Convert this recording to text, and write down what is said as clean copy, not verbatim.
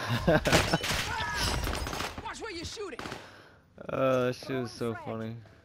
Watch where you're shooting. That shit was so funny.